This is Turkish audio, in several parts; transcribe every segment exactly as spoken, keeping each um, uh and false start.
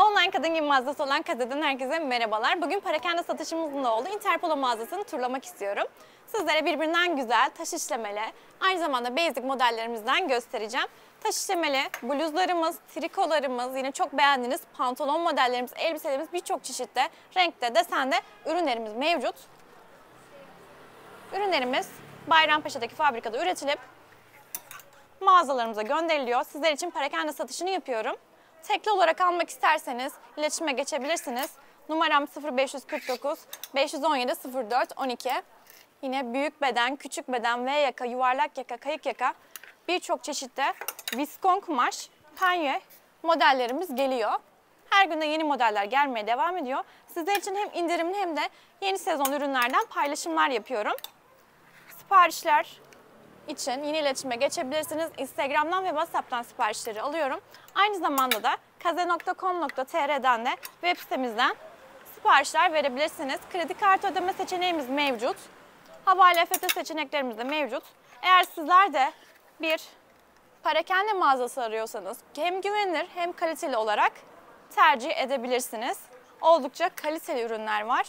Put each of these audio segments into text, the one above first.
Online kadın giyim mağazası olan Kaze'den herkese merhabalar. Bugün perakende satışımızın da olduğu Interpolo mağazasını turlamak istiyorum. Sizlere birbirinden güzel, taş işlemeli, aynı zamanda basic modellerimizden göstereceğim. Taş işlemeli bluzlarımız, trikolarımız, yine çok beğendiğiniz pantolon modellerimiz, elbiselerimiz birçok çeşitte, renkte, desende ürünlerimiz mevcut. Ürünlerimiz Bayrampaşa'daki fabrikada üretilip mağazalarımıza gönderiliyor. Sizler için perakende satışını yapıyorum. Tekli olarak almak isterseniz iletişime geçebilirsiniz. Numaram sıfır beş kırk dokuz beş on yedi sıfır dört on iki. Yine büyük beden, küçük beden, V yaka, yuvarlak yaka, kayık yaka birçok çeşitte viskon kumaş, penye modellerimiz geliyor. Her gün de yeni modeller gelmeye devam ediyor. Sizler için hem indirimli hem de yeni sezon ürünlerden paylaşımlar yapıyorum. Siparişler için yine iletişime geçebilirsiniz. Instagram'dan ve WhatsApp'tan siparişleri alıyorum. Aynı zamanda da kaze nokta com nokta tr'den de web sitemizden siparişler verebilirsiniz. Kredi kartı ödeme seçeneğimiz mevcut. Havale F T seçeneklerimiz de mevcut. Eğer sizler de bir perakende mağazası arıyorsanız hem güvenilir hem kaliteli olarak tercih edebilirsiniz. Oldukça kaliteli ürünler var.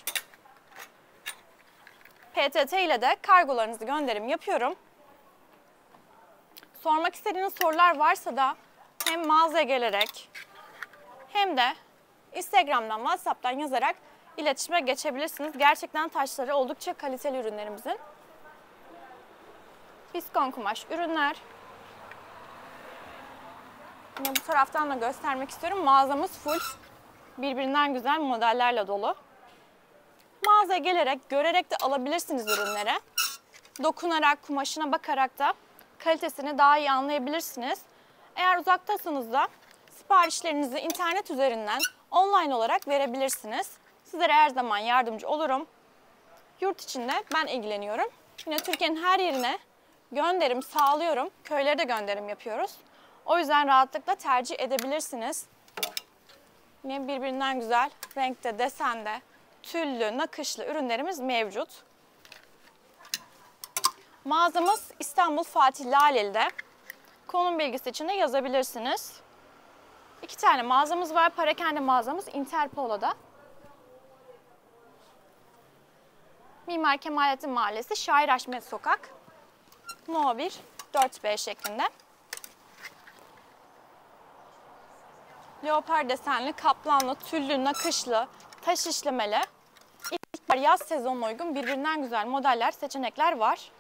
P T T ile de kargolarınızı gönderim yapıyorum. Sormak istediğiniz sorular varsa da hem mağazaya gelerek hem de Instagram'dan, WhatsApp'tan yazarak iletişime geçebilirsiniz. Gerçekten taşları oldukça kaliteli ürünlerimizin. Viskon kumaş ürünler. Yine bu taraftan da göstermek istiyorum. Mağazamız full birbirinden güzel modellerle dolu. Mağazaya gelerek, görerek de alabilirsiniz ürünleri. Dokunarak, kumaşına bakarak da kalitesini daha iyi anlayabilirsiniz. Eğer uzaktasınız da siparişlerinizi internet üzerinden online olarak verebilirsiniz. Sizlere her zaman yardımcı olurum. Yurt içinde ben ilgileniyorum. Yine Türkiye'nin her yerine gönderim sağlıyorum. Köylere de gönderim yapıyoruz. O yüzden rahatlıkla tercih edebilirsiniz. Yine birbirinden güzel renkte, desende, tüllü, nakışlı ürünlerimiz mevcut. Mağazamız İstanbul Fatih Laleli'de. Konum bilgisi için de yazabilirsiniz. İki tane mağazamız var. Perakende mağazamız Interpolo'da. Mimar Kemalettin Mahallesi, Şair Haşmet Sokak. No bir dört B şeklinde. Leopar desenli, kaplanlı, tüllü, nakışlı, taş işlemeli. İlk yaz sezonuna uygun birbirinden güzel modeller, seçenekler var.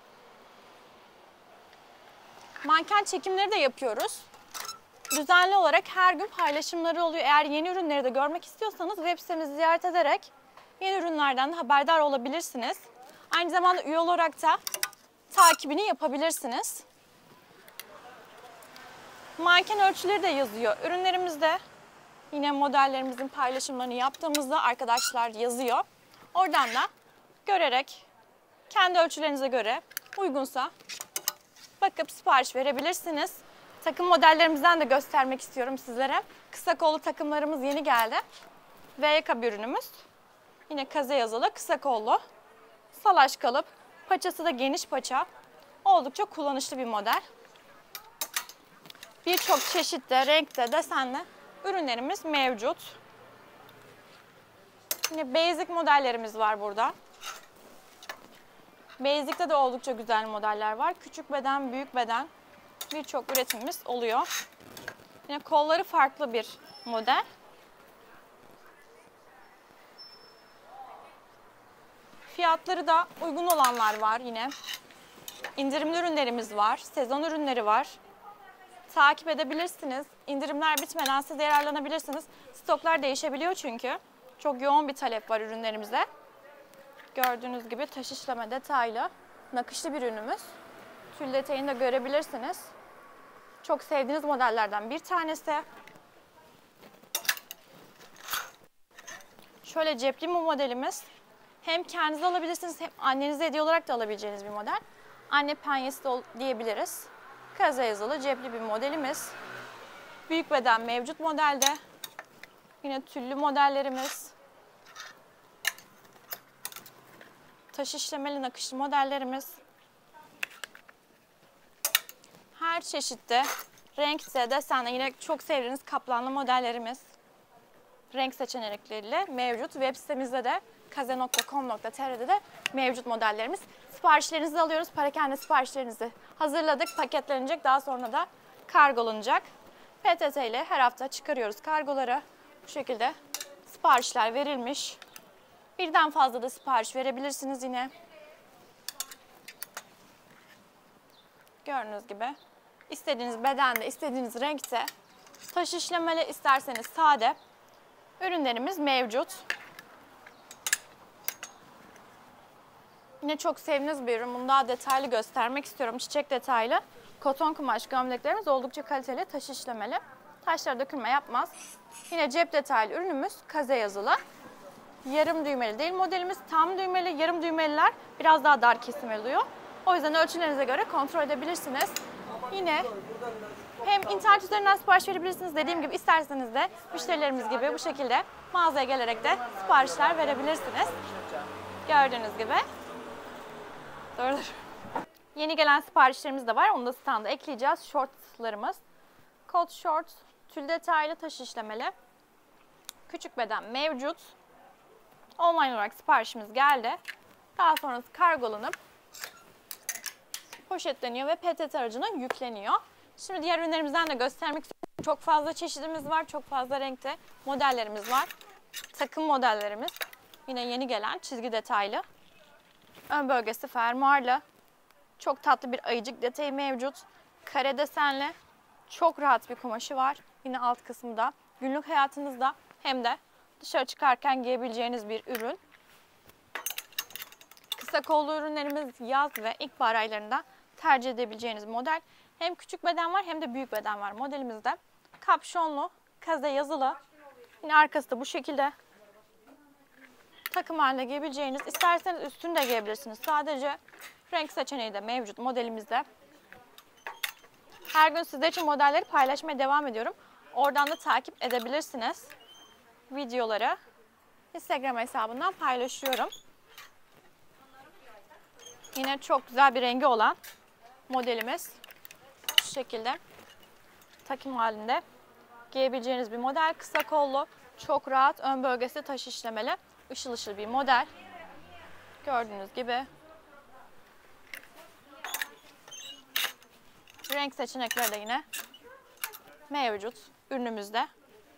Manken çekimleri de yapıyoruz. Düzenli olarak her gün paylaşımları oluyor. Eğer yeni ürünleri de görmek istiyorsanız web sitemizi ziyaret ederek yeni ürünlerden de haberdar olabilirsiniz. Aynı zamanda üye olarak da takibini yapabilirsiniz. Manken ölçüleri de yazıyor. Ürünlerimizde yine modellerimizin paylaşımlarını yaptığımızda arkadaşlar yazıyor. Oradan da görerek kendi ölçülerinize göre uygunsa bakıp sipariş verebilirsiniz. Takım modellerimizden de göstermek istiyorum sizlere. Kısa kollu takımlarımız yeni geldi. V yaka bir ürünümüz. Yine Kaze yazılı, kısa kollu. Salaş kalıp, paçası da geniş paça. Oldukça kullanışlı bir model. Birçok çeşitte, renkte, desenli ürünlerimiz mevcut. Yine basic modellerimiz var burada. Basic'te de oldukça güzel modeller var. Küçük beden, büyük beden birçok üretimimiz oluyor. Yine kolları farklı bir model. Fiyatları da uygun olanlar var yine. İndirimli ürünlerimiz var, sezon ürünleri var. Takip edebilirsiniz. İndirimler bitmeden siz de yararlanabilirsiniz. Stoklar değişebiliyor çünkü. Çok yoğun bir talep var ürünlerimize. Gördüğünüz gibi taş işleme detaylı, nakışlı bir ürünümüz. Tül detayını da görebilirsiniz. Çok sevdiğiniz modellerden bir tanesi. Şöyle cepli bu modelimiz. Hem kendiniz alabilirsiniz hem annenize hediye olarak da alabileceğiniz bir model. Anne penyesi de diyebiliriz. Kaze yazılı cepli bir modelimiz. Büyük beden mevcut modelde. Yine tüllü modellerimiz. Taş işlemeli nakışlı modellerimiz. Her çeşitte, renkte, desenle yine çok sevdiğiniz kaplanlı modellerimiz. renk seçenekleriyle mevcut. Web sitemizde de kaze nokta com nokta tr'de de mevcut modellerimiz. Siparişlerinizi alıyoruz. Parakende siparişlerinizi hazırladık. Paketlenecek. Daha sonra da kargolanacak. P T T ile her hafta çıkarıyoruz kargoları. Bu şekilde siparişler verilmiş. Birden fazla da sipariş verebilirsiniz yine. Gördüğünüz gibi istediğiniz bedende, istediğiniz renkte, taş işlemeli isterseniz sade ürünlerimiz mevcut. Yine çok sevdiğiniz bir ürün. Bunu daha detaylı göstermek istiyorum. Çiçek detaylı. Koton kumaş gömleklerimiz oldukça kaliteli, taş işlemeli. Taşlara dökülme yapmaz. Yine cep detaylı ürünümüz kaze yazılı. Yarım düğmeli değil modelimiz. Tam düğmeli, yarım düğmeliler biraz daha dar kesim oluyor. O yüzden ölçülerinize göre kontrol edebilirsiniz. Yine hem internet üzerinden sipariş verebilirsiniz. Dediğim gibi isterseniz de müşterilerimiz gibi bu şekilde mağazaya gelerek de siparişler verebilirsiniz. Gördüğünüz gibi. Dur dur. Yeni gelen siparişlerimiz de var. Onu da standa ekleyeceğiz. Shortslarımız. Kot short, tül detaylı, taş işlemeli. Küçük beden mevcut. Online olarak siparişimiz geldi. Daha sonrası kargolanıp poşetleniyor ve P T T aracına yükleniyor. Şimdi diğer ürünlerimizden de göstermek istiyorum. Çok fazla çeşidimiz var. Çok fazla renkte modellerimiz var. Takım modellerimiz. Yine yeni gelen çizgi detaylı. Ön bölgesi fermuarlı. Çok tatlı bir ayıcık detayı mevcut. Kare desenli. Çok rahat bir kumaşı var. Yine alt kısmında. Günlük hayatınızda hem de dışarı çıkarken giyebileceğiniz bir ürün. Kısa kollu ürünlerimiz yaz ve ilkbahar aylarında tercih edebileceğiniz model. Hem küçük beden var hem de büyük beden var modelimizde. Kapşonlu, kaze yazılı. Yine arkası da bu şekilde. Takım halinde giyebileceğiniz. İsterseniz üstünü de giyebilirsiniz. Sadece renk seçeneği de mevcut modelimizde. Her gün sizler için modelleri paylaşmaya devam ediyorum. Oradan da takip edebilirsiniz. Videoları Instagram hesabından paylaşıyorum. Yine çok güzel bir rengi olan modelimiz. Şu şekilde takım halinde giyebileceğiniz bir model. Kısa kollu, çok rahat, ön bölgesi taş işlemeli, ışıl ışıl bir model. Gördüğünüz gibi. Renk seçenekleri de yine mevcut ürünümüzde.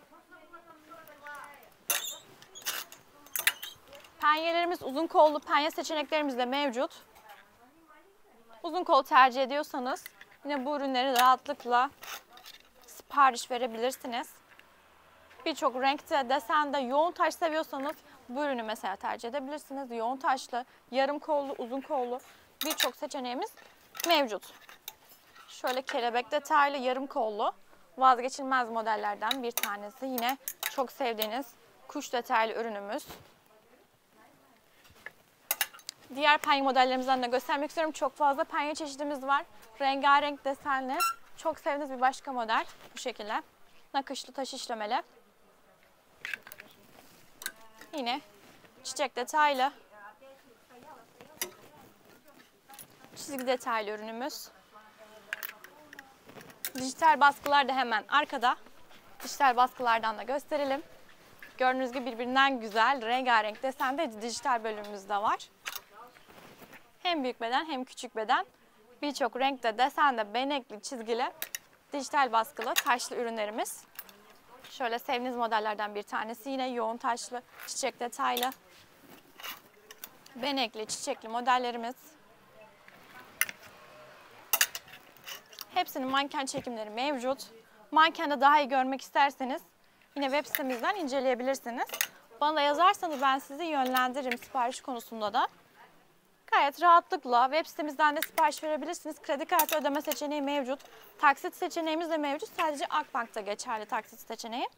Penyelerimiz uzun kollu, penye seçeneklerimiz de mevcut. Uzun kol tercih ediyorsanız yine bu ürünleri rahatlıkla sipariş verebilirsiniz. Birçok renkte, desende, yoğun taş seviyorsanız bu ürünü mesela tercih edebilirsiniz. Yoğun taşlı, yarım kollu, uzun kollu birçok seçeneğimiz mevcut. Şöyle kelebek detaylı, yarım kollu vazgeçilmez modellerden bir tanesi. Yine çok sevdiğiniz kuş detaylı ürünümüz. Diğer penye modellerimizden de göstermek istiyorum. Çok fazla penye çeşidimiz var. Rengarenk desenli. Çok sevdiğiniz bir başka model. Bu şekilde. Nakışlı taş işlemeli. Yine çiçek detaylı. Çizgi detaylı ürünümüz. Dijital baskılar da hemen arkada. Dijital baskılardan da gösterelim. Gördüğünüz gibi birbirinden güzel, rengarenk desende dijital bölümümüz de var. Hem büyük beden hem küçük beden. Birçok renkte, desende, benekli, çizgili, dijital baskılı, taşlı ürünlerimiz. Şöyle sevdiğiniz modellerden bir tanesi. Yine yoğun taşlı, çiçek detaylı, benekli, çiçekli modellerimiz. Hepsinin manken çekimleri mevcut. Mankende daha iyi görmek isterseniz yine web sitemizden inceleyebilirsiniz. Bana da yazarsanız ben sizi yönlendiririm sipariş konusunda da. Gayet rahatlıkla web sitemizden de sipariş verebilirsiniz. Kredi kartı ödeme seçeneği mevcut. Taksit seçeneğimiz de mevcut. Sadece Akbank'ta geçerli taksit seçeneği.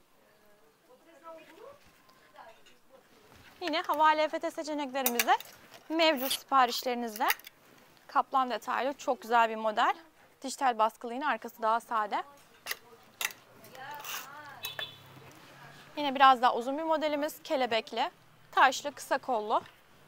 Yine havale E F T seçeneklerimiz de mevcut siparişlerinizde. Kaplan detaylı çok güzel bir model. Dijital baskılı, yine arkası daha sade. Yine biraz daha uzun bir modelimiz. Kelebekli, taşlı, kısa kollu.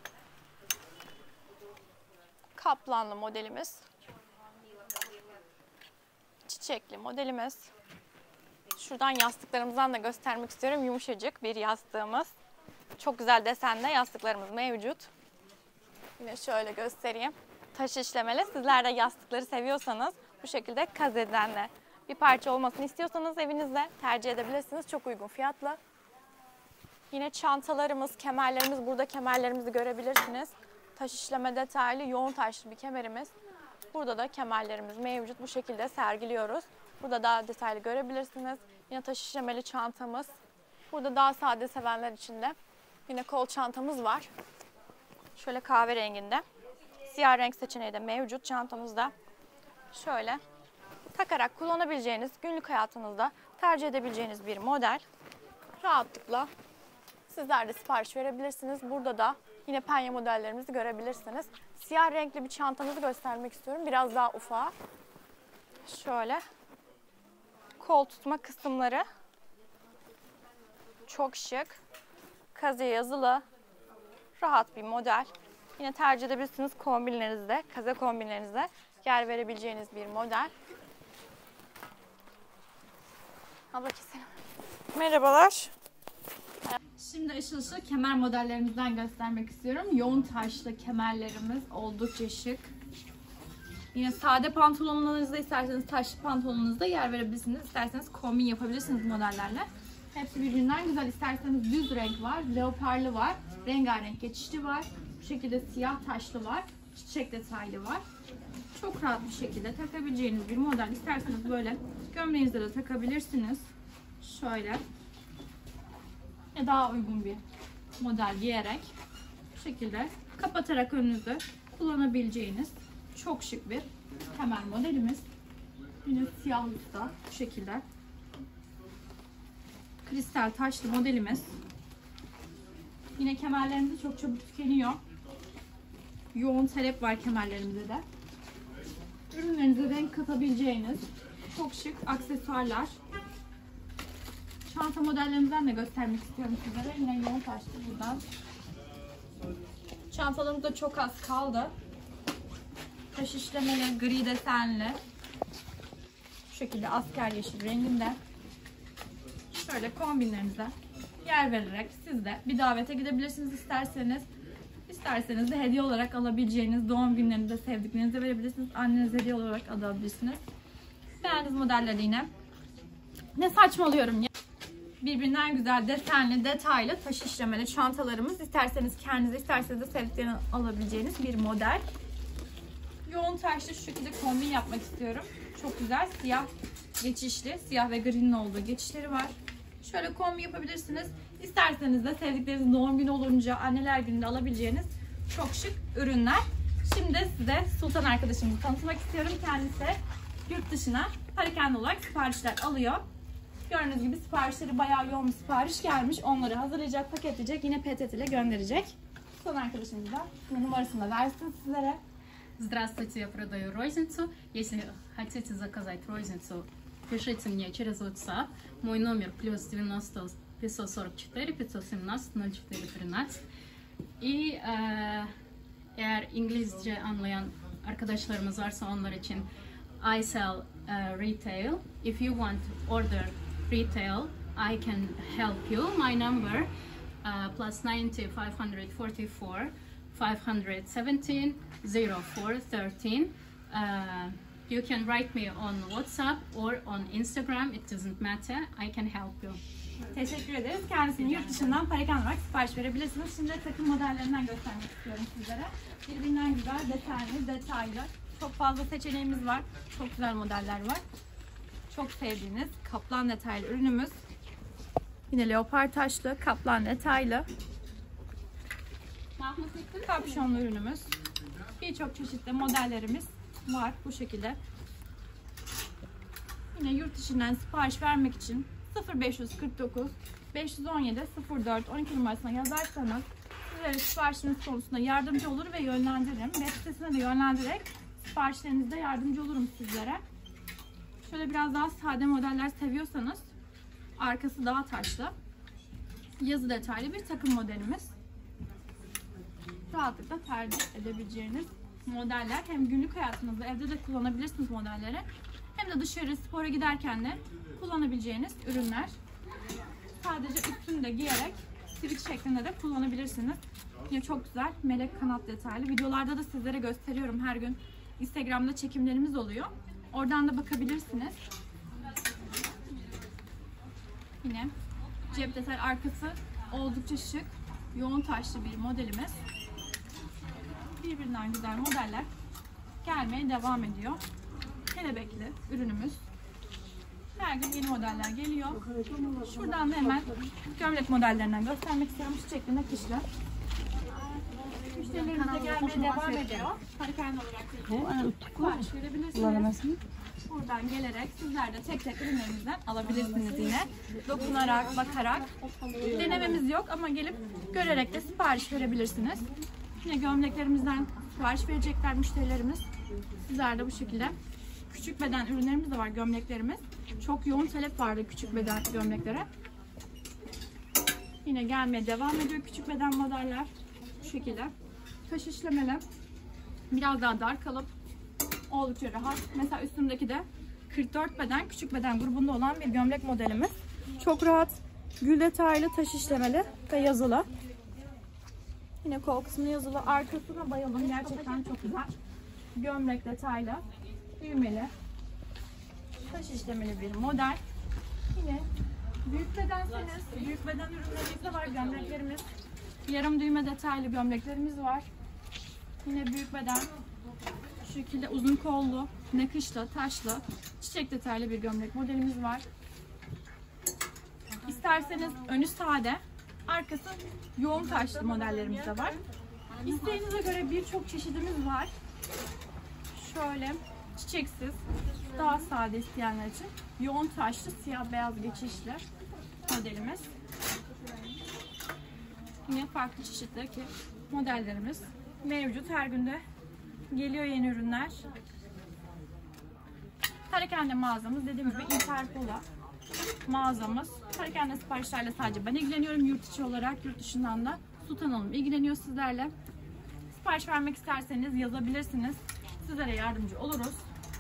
Kaplanlı modelimiz. Çiçekli modelimiz. Şu Şuradan yastıklarımızdan da göstermek istiyorum. Yumuşacık bir yastığımız. Çok güzel desenli yastıklarımız mevcut. Yine şöyle göstereyim. Taş işlemeli. Sizler de yastıkları seviyorsanız bu şekilde kazeden de bir parça olmasını istiyorsanız evinizde tercih edebilirsiniz. Çok uygun fiyatla. Yine çantalarımız, kemerlerimiz. Burada kemerlerimizi görebilirsiniz. Taş işleme detaylı, yoğun taşlı bir kemerimiz. Burada da kemerlerimiz mevcut. Bu şekilde sergiliyoruz. Burada daha detaylı görebilirsiniz. Yine taş işlemeli çantamız. Burada daha sade sevenler için de yine kol çantamız var. Şöyle kahverenginde. Siyah renk seçeneği de mevcut çantamızda. Şöyle takarak kullanabileceğiniz, günlük hayatınızda tercih edebileceğiniz bir model. Rahatlıkla sizler de sipariş verebilirsiniz. Burada da yine penye modellerimizi görebilirsiniz. Siyah renkli bir çantamızı göstermek istiyorum. Biraz daha ufak. Şöyle kol tutma kısımları çok şık. Kaze yazılı. Rahat bir model. Yine tercih edebilirsiniz kombinlerinizde, kaze kombinlerinizde yer verebileceğiniz bir model. Abla keselim. Merhabalar. Şimdi ışılışlı kemer modellerimizden göstermek istiyorum. Yoğun taşlı kemerlerimiz oldukça şık. Yine sade pantolonlarınızda isterseniz taşlı pantolonunuzda yer verebilirsiniz. İsterseniz kombin yapabilirsiniz modellerle. Hepsi birbirinden güzel. İsterseniz düz renk var, leoparlı var, rengarenk geçişli var. Bu şekilde siyah taşlı var, çiçek detaylı var. Çok rahat bir şekilde takabileceğiniz bir model. İsterseniz böyle gömleğinizde de takabilirsiniz. Şöyle. Daha uygun bir model giyerek bu şekilde kapatarak önünüzü kullanabileceğiniz çok şık bir kemer modelimiz. Yine siyah usta bu şekilde. Kristal taşlı modelimiz. Yine kemerlerimiz çok çabuk tükeniyor. Yoğun talep var kemerlerimizde de. Ürünlerinize renk katabileceğiniz çok şık aksesuarlar. Çanta modellerimizden de göstermek istiyorum sizlere. Yine yoğun taşlı buradan. Çantalarımız da çok az kaldı. Taş işlemeli, gri desenli. Bu şekilde asker yeşil renginde. Şöyle kombinlerinize yer vererek siz de bir davete gidebilirsiniz isterseniz. İsterseniz de hediye olarak alabileceğiniz, doğum günlerinde sevdiklerinize verebilirsiniz. Annenize hediye olarak alabilirsiniz. Beğendiğiniz modelleri yine. Ne saçmalıyorum ya. Birbirinden güzel desenli, detaylı, taş işlemeli çantalarımız. İsterseniz kendinize, isterseniz de sevdiklerini alabileceğiniz bir model. Yoğun taşlı şu şekilde kombin yapmak istiyorum. Çok güzel siyah geçişli, siyah ve gri'nin olduğu geçişleri var. Şöyle kombin yapabilirsiniz. İsterseniz de sevdiklerinizin doğum günü olunca, anneler gününde alabileceğiniz çok şık ürünler. Şimdi size Sultan arkadaşımızı tanıtmak istiyorum. Kendisi yurt dışına parakende olarak siparişler alıyor. Gördüğünüz gibi siparişleri bayağı yoğun bir sipariş gelmiş. Onları hazırlayacak, paketleyecek, yine P T T ile gönderecek. Son arkadaşımız da numarasını da versin sizlere. Здравствуйте, я продаю розницу. Если хотите заказать розницу, пишите мне через WhatsApp. Мой номер плюс девяносто пятьсот сорок четыре пятьсот семнадцать ноль четыре тринадцать. И e, eğer İngilizce anlayan arkadaşlarımız varsa onlar için I sell uh, retail. If you want to order retail, I can help you. My number uh, plus ninety five forty four five seventeen zero four thirteen. Uh, you can write me on WhatsApp or on Instagram. It doesn't matter. I can help you. Teşekkür ederiz. Kendisini yurt dışından parakende olarak sipariş verebilirsiniz. Şimdi takım modellerinden göstermek istiyorum sizlere. Birbirinden güzel, desenli, detaylı. Çok fazla seçeneğimiz var. Çok güzel modeller var. Çok sevdiğiniz kaplan detaylı ürünümüz. Yine leopar taşlı, kaplan detaylı. Kapşonlu ürünümüz. Birçok çeşitli modellerimiz var bu şekilde. Yine yurt dışından sipariş vermek için sıfır beş kırk dokuz beş on yedi sıfır dört on iki numarasına yazarsanız sizlere siparişiniz konusunda yardımcı olur ve yönlendiririm. Web sitesine de yönlendirerek siparişlerinizde yardımcı olurum sizlere. Şöyle biraz daha sade modeller seviyorsanız arkası daha taşlı, yazı detaylı bir takım modelimiz. Rahatlıkla tercih edebileceğiniz modeller. Hem günlük hayatınızda evde de kullanabilirsiniz modelleri. hem de dışarı spora giderken de kullanabileceğiniz ürünler. Sadece üstünü de giyerek sivit şeklinde de kullanabilirsiniz. Yine çok güzel melek kanat detaylı. Videolarda da sizlere gösteriyorum her gün. Instagram'da çekimlerimiz oluyor. Oradan da bakabilirsiniz. Yine cep detay arkası oldukça şık, yoğun taşlı bir modelimiz. Birbirinden güzel modeller gelmeye devam ediyor. Kelebekli ürünümüz. Her gün yeni modeller geliyor. Şuradan da hemen gömlek modellerinden göstermek istiyorum. Çiçekli nakışlı. Müşterilerimiz de gelmeye devam ediyor. Parakende olarak sipariş verebilirsiniz. Buradan gelerek sizler de tek tek ürünlerimizden alabilirsiniz yine. Dokunarak, bakarak. Denememiz yok ama gelip görerek de sipariş verebilirsiniz. Yine gömleklerimizden sipariş verecekler müşterilerimiz. Sizler de bu şekilde. Küçük beden ürünlerimiz de var, gömleklerimiz. Çok yoğun talep vardı küçük beden gömleklere. Yine gelmeye devam ediyor küçük beden modeller. Bu şekilde. Taş işlemeli. Biraz daha dar kalıp oldukça rahat. Mesela üstümdeki de kırk dört beden, küçük beden grubunda olan bir gömlek modelimiz. Çok rahat, gül detaylı, taş işlemeli ve yazılı. Yine kol kısmı yazılı. Arkasına bayıldım. Gerçekten çok güzel. Gömlek detaylı, düğmeli, taş işlemeli bir model. Yine büyük bedenseniz, büyük beden ürünlerimiz de var. Gömleklerimiz, yarım düğme detaylı gömleklerimiz var. Yine büyük beden, şu şekilde uzun kollu, nakışlı, taşlı, çiçek detaylı bir gömlek modelimiz var. İsterseniz önü sade, arkası yoğun taşlı modellerimiz de var. İsteğinize göre birçok çeşidimiz var. Şöyle çiçeksiz, daha sade isteyenler için yoğun taşlı, siyah beyaz geçişli modelimiz. Yine farklı çeşitteki modellerimiz mevcut. Her günde geliyor yeni ürünler. Parakende mağazamız, dediğim gibi Interpola mağazamız. Parakende siparişlerle sadece ben ilgileniyorum. Yurt içi olarak, yurt dışından da Sultan Hanım ilgileniyor sizlerle. Sipariş vermek isterseniz yazabilirsiniz. Sizlere yardımcı oluruz.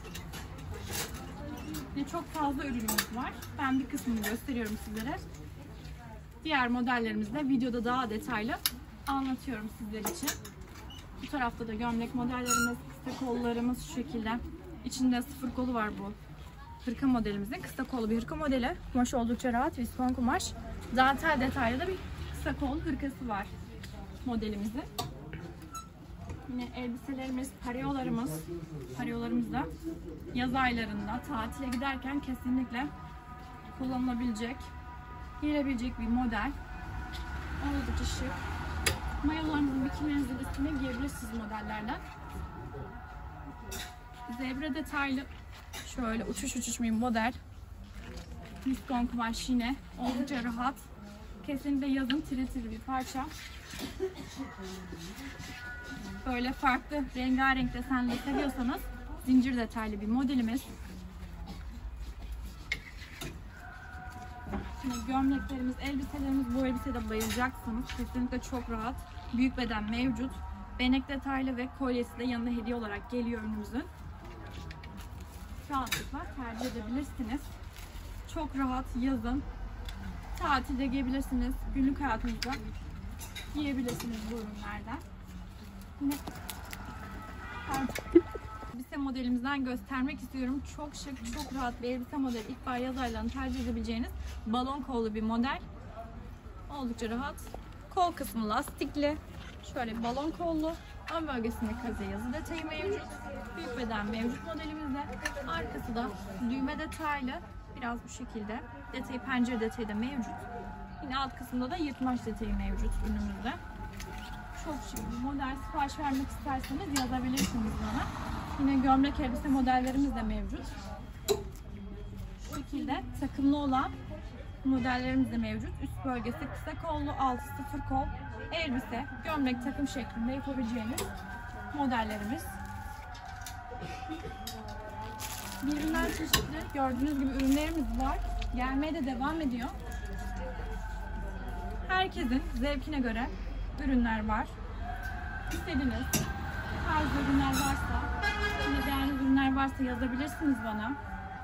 Yine çok fazla ürünümüz var. Ben bir kısmını gösteriyorum sizlere. Diğer modellerimizde videoda daha detaylı anlatıyorum sizler için. Bu tarafta da gömlek modellerimiz, kısa kollarımız şu şekilde. İçinde sıfır kolu var bu hırka modelimizin. Kısa kollu bir hırka modeli. Kumaş oldukça rahat, viskon kumaş. Dantel detaylı da bir kısa kol hırkası var modelimizin. Yine elbiselerimiz, pareolarımız. Pareolarımız da yaz aylarında tatile giderken kesinlikle kullanılabilecek, giyilebilecek bir model. Oldukça şık. Mayolarınızın, bikinilerinizin üstüne giyebilirsiniz modellerden. Zebra detaylı şöyle uçuş uçuş bir model. Viskon kumaş yine oldukça rahat. Kesinlikle yazın tiril tiril bir parça. Böyle farklı rengarenk desenleri seviyorsanız zincir detaylı bir modelimiz. Yine gömleklerimiz, elbiselerimiz, bu elbisede bayılacaksınız. Kesinlikle çok rahat. Büyük beden mevcut. Benek detaylı ve kolyesi de yanında hediye olarak geliyor ürünümüzün. Rahatlıkla tercih edebilirsiniz. Çok rahat yazın. Tatilde giyebilirsiniz. Günlük hayatınızda giyebilirsiniz bu ürünlerden. Yine elbise modelimizden göstermek istiyorum. Çok şık, çok rahat bir elbise modeli. İlkbahar yaz aylarını tercih edebileceğiniz balon kollu bir model. Oldukça rahat. Kol kısmı lastikli. Şöyle bir balon kollu. Ön bölgesinde kaze yazı detayı mevcut. Büyük beden mevcut modelimizde. Arkası da düğme detaylı. Biraz bu şekilde. Detayı, pencere detayı da mevcut. Yine alt kısımda da yırtmaç detayı mevcut ürünümüzde. Çok şık bir model. Sipariş vermek isterseniz yazabilirsiniz bana. Yine gömlek elbise modellerimiz de mevcut. Şu şekilde takımlı olan modellerimiz de mevcut. Üst bölgesi kısa kollu, altı sıfır kol. Elbise, gömlek takım şeklinde yapabileceğiniz modellerimiz. Birbirinden çeşitli gördüğünüz gibi ürünlerimiz var. Gelmeye de devam ediyor. Herkesin zevkine göre ürünler var. İstediğiniz tarz ürünler varsa, yine beğendiğiniz ürünler varsa yazabilirsiniz bana.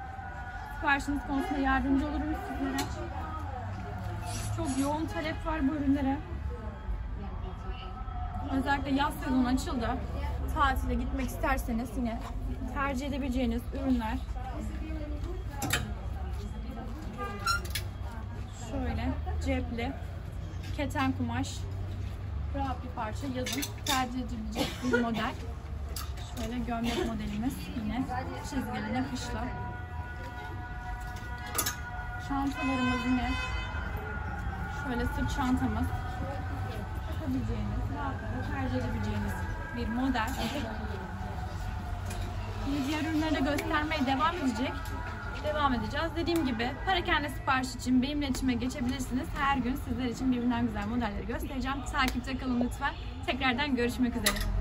Siparişiniz konusunda yardımcı olurum sizlere. Çok yoğun talep var bu ürünlere. Özellikle yaz sezonu açıldı. Tatile gitmek isterseniz yine tercih edebileceğiniz ürünler. Şöyle cepli, keten kumaş, rahat bir parça, yazın tercih edilecek bir model. Şöyle gömlek modelimiz yine çizgili nakışla. Çantalarımız yine şöyle sırt çantamız. Takabileceğiniz, rahatlıkla tercih edebileceğiniz bir model. Şimdi diğer ürünleri de göstermeye devam edecek. Devam edeceğiz. Dediğim gibi perakende sipariş için benimle iletişime geçebilirsiniz. Her gün sizler için birbirinden güzel modelleri göstereceğim. Takipte kalın lütfen. Tekrardan görüşmek üzere.